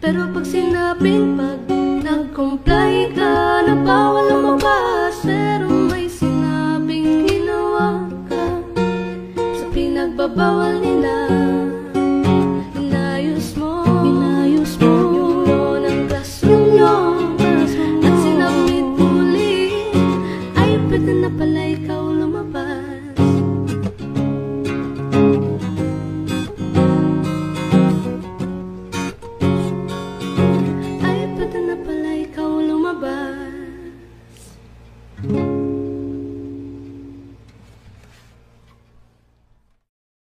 Pero pag sinabing nag-comply ka na bawal lumabas, pero may sinabing ginawa ka sa pinagbabawal nila.